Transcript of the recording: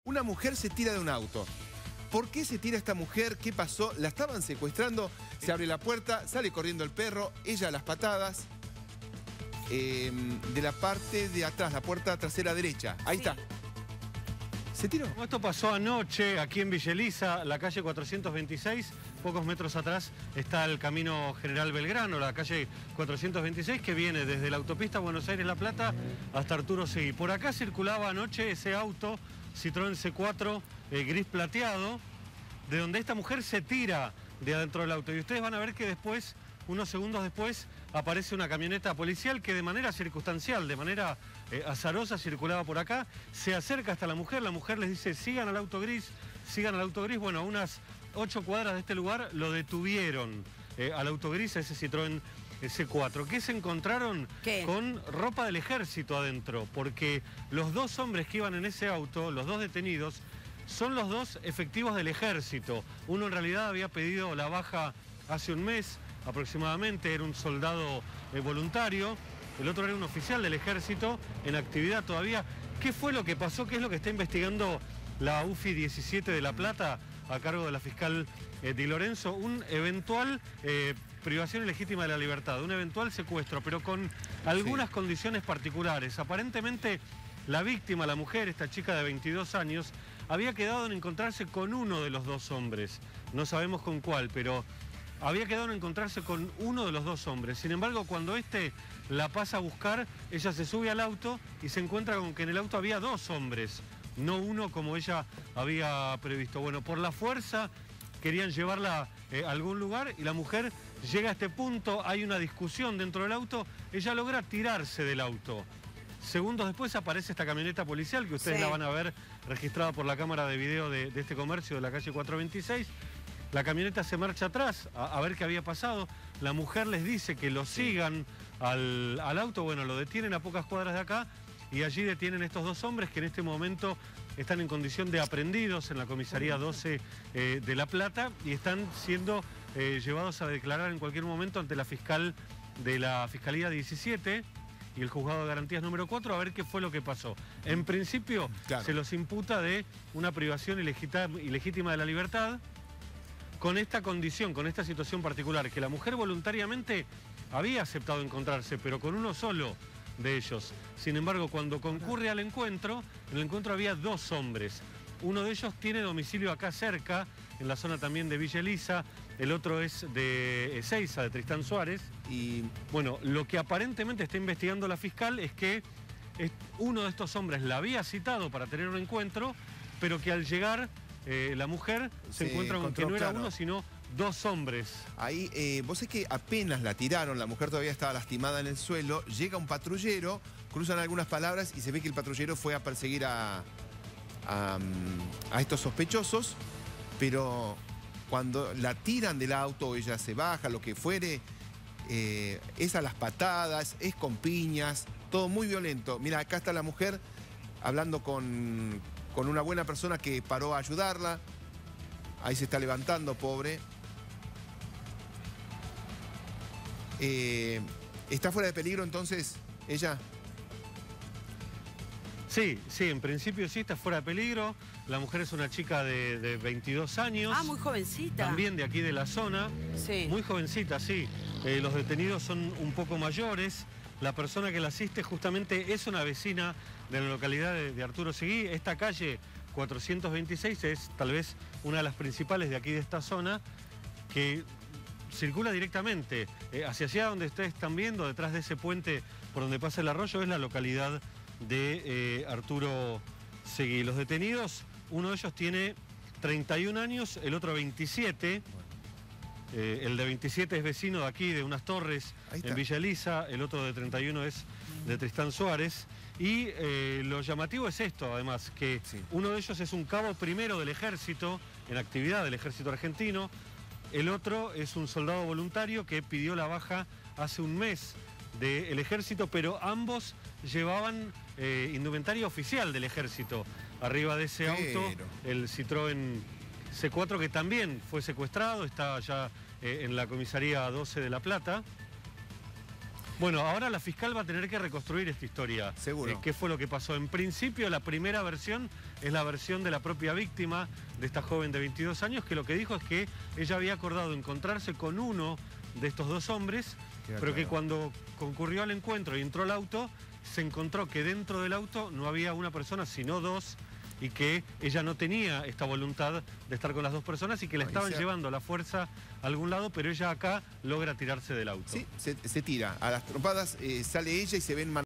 una mujer se tira de un auto. ¿Por qué se tira esta mujer? ¿Qué pasó? La estaban secuestrando, se abre la puerta, sale corriendo el perro, ella a las patadas. De la parte de atrás, la puerta trasera derecha. Ahí está. ¿Se tiró? Esto pasó anoche aquí en Villa Elisa, la calle 426. Pocos metros atrás está el camino General Belgrano, la calle 426, que viene desde la autopista Buenos Aires-La Plata hasta Arturo Seguí. Por acá circulaba anoche ese auto Citroën C4 gris plateado, de donde esta mujer se tira de adentro del auto. Y ustedes van a ver que después, unos segundos después, aparece una camioneta policial que de manera circunstancial, de manera azarosa, circulaba por acá. Se acerca hasta la mujer les dice, sigan al auto gris, sigan al auto gris. Bueno, a unas 8 cuadras de este lugar lo detuvieron al auto gris, a ese Citroën C4. ¿Qué se encontraron? ¿Qué? Con ropa del ejército adentro, porque los dos hombres que iban en ese auto, los dos detenidos, son los dos efectivos del ejército. Uno en realidad había pedido la baja hace un mes aproximadamente, era un soldado voluntario, el otro era un oficial del ejército en actividad todavía. ¿Qué fue lo que pasó? ¿Qué es lo que está investigando la UFI 17 de La Plata a cargo de la fiscal Di Lorenzo? Un eventual privación ilegítima de la libertad, un eventual secuestro, pero con algunas condiciones particulares. Aparentemente la víctima, la mujer, esta chica de 22 años, había quedado en encontrarse con uno de los dos hombres. No sabemos con cuál, pero había quedado en encontrarse con uno de los dos hombres. Sin embargo, cuando este la pasa a buscar, ella se sube al auto y se encuentra con que en el auto había dos hombres, no uno como ella había previsto. Bueno, por la fuerza querían llevarla a algún lugar y la mujer llega a este punto, hay una discusión dentro del auto, ella logra tirarse del auto. Segundos después aparece esta camioneta policial que ustedes la van a ver registrada por la cámara de video de este comercio de la calle 426. La camioneta se marcha atrás a ver qué había pasado. La mujer les dice que lo sigan al auto. Bueno, lo detienen a pocas cuadras de acá y allí detienen estos dos hombres que en este momento están en condición de aprehendidos en la comisaría 12 de La Plata y están siendo llevados a declarar en cualquier momento ante la fiscal de la Fiscalía 17 y el Juzgado de Garantías número 4 a ver qué fue lo que pasó. En principio se los imputa de una privación ilegítima de la libertad, con esta condición, con esta situación particular, que la mujer voluntariamente había aceptado encontrarse, pero con uno solo de ellos. Sin embargo, cuando concurre al encuentro, en el encuentro había dos hombres. Uno de ellos tiene domicilio acá cerca, en la zona también de Villa Elisa, el otro es de Ezeiza, de Tristán Suárez. Y bueno, lo que aparentemente está investigando la fiscal es que uno de estos hombres la había citado para tener un encuentro, pero que al llegar la mujer se encuentra con que no era uno, sino dos hombres. Ahí, vos es que apenas la tiraron, la mujer todavía estaba lastimada en el suelo, llega un patrullero, cruzan algunas palabras y se ve que el patrullero fue a perseguir a estos sospechosos, pero cuando la tiran del auto, ella se baja, lo que fuere, es a las patadas, es con piñas, todo muy violento. Mira, acá está la mujer hablando con una buena persona que paró a ayudarla. Ahí se está levantando, pobre. ¿Está fuera de peligro entonces ella? Sí, en principio sí está fuera de peligro. La mujer es una chica de 22 años. Ah, muy jovencita. También de aquí de la zona. Sí. Muy jovencita, sí. Los detenidos son un poco mayores. La persona que la asiste justamente es una vecina de la localidad de Arturo Seguí. Esta calle 426 es tal vez una de las principales de aquí de esta zona, que circula directamente hacia allá donde ustedes están viendo, detrás de ese puente por donde pasa el arroyo, es la localidad de Arturo Seguí. Los detenidos, uno de ellos tiene 31 años, el otro 27. El de 27 es vecino de aquí, de unas torres en Villa Elisa, el otro de 31 es de Tristán Suárez. Y lo llamativo es esto, además, que uno de ellos es un cabo primero del ejército, en actividad del ejército argentino. El otro es un soldado voluntario que pidió la baja hace un mes del ejército, pero ambos llevaban indumentaria oficial del ejército. Arriba de ese auto, el Citroën C4, que también fue secuestrado, está ya en la comisaría 12 de La Plata. Bueno, ahora la fiscal va a tener que reconstruir esta historia. Seguro. ¿Qué fue lo que pasó? En principio, la primera versión es la versión de la propia víctima, de esta joven de 22 años, que lo que dijo es que ella había acordado encontrarse con uno de estos dos hombres, pero que cuando concurrió al encuentro y entró al auto, se encontró que dentro del auto no había una persona, sino dos, y que ella no tenía esta voluntad de estar con las dos personas y que la estaban llevando a la fuerza a algún lado, pero ella acá logra tirarse del auto. Sí, se tira. A las trompadas sale ella y se ven